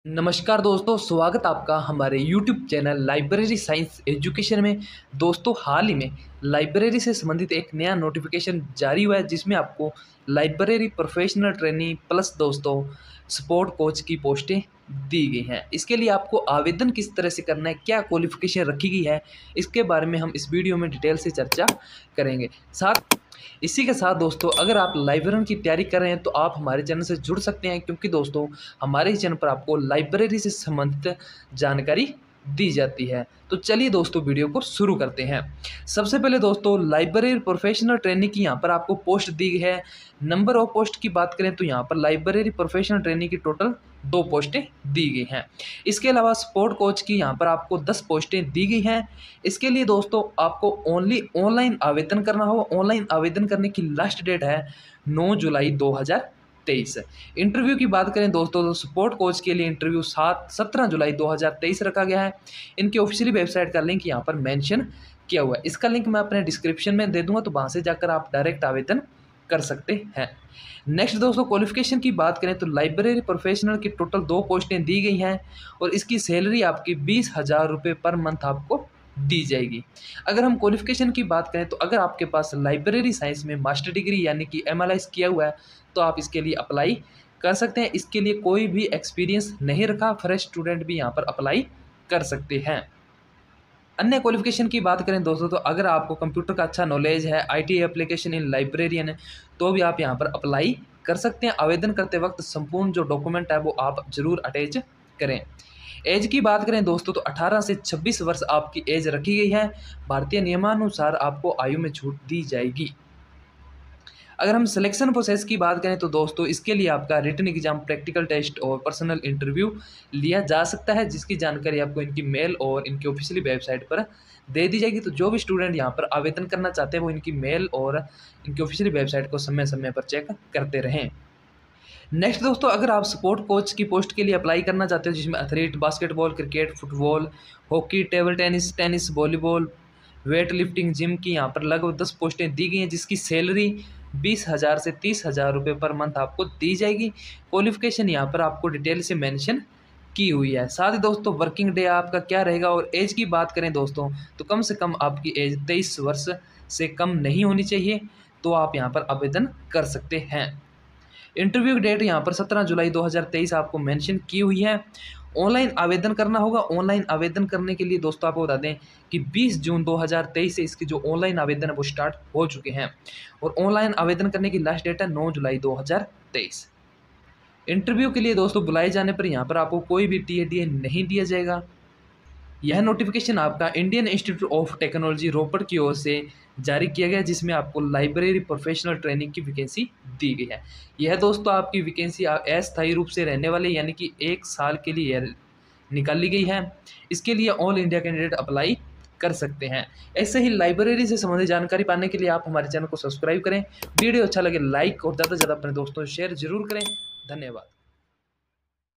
नमस्कार दोस्तों, स्वागत आपका हमारे YouTube channel library science education में। दोस्तों, हाल ही में लाइब्रेरी से संबंधित एक नया नोटिफिकेशन जारी हुआ है जिसमें आपको लाइब्रेरी प्रोफेशनल ट्रेनिंग प्लस दोस्तों सपोर्ट कोच की पोस्टें दी गई हैं। इसके लिए आपको आवेदन किस तरह से करना है, क्या क्वालिफिकेशन रखी गई है, इसके बारे में हम इस वीडियो में डिटेल से चर्चा करेंगे। इसी के साथ दोस्तों, अगर आप लाइब्रेरी की तैयारी कर रहे हैं तो आप हमारे चैनल से जुड़ सकते हैं, क्योंकि दोस्तों हमारे चैनल पर आपको लाइब्रेरी से संबंधित जानकारी दी जाती है। तो चलिए दोस्तों, वीडियो को शुरू करते हैं। सबसे पहले दोस्तों, लाइब्रेरी प्रोफेशनल ट्रेनिंग की यहाँ पर आपको पोस्ट दी गई है। नंबर ऑफ पोस्ट की बात करें तो यहाँ पर लाइब्रेरी प्रोफेशनल ट्रेनिंग की टोटल 2 पोस्टें दी गई हैं। इसके अलावा सपोर्ट कोच की यहाँ पर आपको 10 पोस्टें दी गई हैं। इसके लिए दोस्तों आपको ओनली ऑनलाइन आवेदन करना होगा। ऑनलाइन आवेदन करने की लास्ट डेट है 9 जुलाई 2023। इंटरव्यू की बात करें दोस्तों तो सपोर्ट कोच के लिए इंटरव्यू 17 जुलाई 2023 रखा गया है। इनकी ऑफिशियली वेबसाइट का लिंक यहाँ पर मेंशन किया हुआ है। इसका लिंक मैं अपने डिस्क्रिप्शन में दे दूंगा, तो वहाँ से जाकर आप डायरेक्ट आवेदन कर सकते हैं। नेक्स्ट दोस्तों, क्वालिफिकेशन की बात करें तो लाइब्रेरी प्रोफेशनल की टोटल 2 पोस्टें दी गई हैं और इसकी सैलरी आपकी 20,000 रुपये पर मंथ आपको दी जाएगी। अगर हम क्वालिफिकेशन की बात करें तो अगर आपके पास लाइब्रेरी साइंस में मास्टर डिग्री यानी कि MLS किया हुआ है तो आप इसके लिए अप्लाई कर सकते हैं। इसके लिए कोई भी एक्सपीरियंस नहीं रखा, फ्रेश स्टूडेंट भी यहाँ पर अप्लाई कर सकते हैं। अन्य क्वालिफिकेशन की बात करें दोस्तों तो अगर आपको कंप्यूटर का अच्छा नॉलेज है, IT एप्लीकेशन इन लाइब्रेरियन है, तो भी आप यहाँ पर अप्लाई कर सकते हैं। आवेदन करते वक्त संपूर्ण जो डॉक्यूमेंट है वो आप जरूर अटैच करें। एज की बात करें दोस्तों तो 18 से 26 वर्ष आपकी एज रखी गई है। भारतीय नियमानुसार आपको आयु में छूट दी जाएगी। अगर हम सिलेक्शन प्रोसेस की बात करें तो दोस्तों इसके लिए आपका रिटन एग्जाम, प्रैक्टिकल टेस्ट और पर्सनल इंटरव्यू लिया जा सकता है, जिसकी जानकारी आपको इनकी मेल और इनकी ऑफिशियली वेबसाइट पर दे दी जाएगी। तो जो भी स्टूडेंट यहाँ पर आवेदन करना चाहते हैं वो इनकी मेल और इनकी ऑफिशियली वेबसाइट को समय समय पर चेक करते रहें। नेक्स्ट दोस्तों, अगर आप सपोर्ट कोच की पोस्ट के लिए अप्लाई करना चाहते हो जिसमें athlete, basketball, cricket, football, hockey, table tennis, volleyball, weight lifting, gym की यहाँ पर लगभग 10 पोस्टें दी गई हैं, जिसकी सैलरी 20,000 से 30,000 रुपये पर मंथ आपको दी जाएगी। क्वालिफिकेशन यहाँ पर आपको डिटेल से मेंशन की हुई है। साथ ही दोस्तों वर्किंग डे आपका क्या रहेगा और एज की बात करें दोस्तों तो कम से कम आपकी एज 23 वर्ष से कम नहीं होनी चाहिए, तो आप यहाँ पर आवेदन कर सकते हैं। इंटरव्यू की डेट यहाँ पर 17 जुलाई 2023 आपको मेंशन की हुई है। ऑनलाइन आवेदन करना होगा। ऑनलाइन आवेदन करने के लिए दोस्तों आपको बता दें कि 20 जून 2023 से इसके जो ऑनलाइन आवेदन है वो स्टार्ट हो चुके हैं और ऑनलाइन आवेदन करने की लास्ट डेट है 9 जुलाई 2023। इंटरव्यू के लिए दोस्तों बुलाए जाने पर यहाँ पर आपको कोई भी TA नहीं दिया जाएगा। यह नोटिफिकेशन आपका Indian Institute of Technology Ropar की ओर से जारी किया गया, जिसमें आपको लाइब्रेरी प्रोफेशनल ट्रेनिंग की वैकेंसी दी गई है। यह दोस्तों आपकी वैकेंसी अस्थायी रूप से रहने वाले यानी कि 1 साल के लिए निकाली गई है। इसके लिए ऑल इंडिया कैंडिडेट अप्लाई कर सकते हैं। ऐसे ही लाइब्रेरी से संबंधित जानकारी पाने के लिए आप हमारे चैनल को सब्सक्राइब करें। वीडियो अच्छा लगे लाइक और ज़्यादा से ज़्यादा अपने दोस्तों से शेयर जरूर करें। धन्यवाद।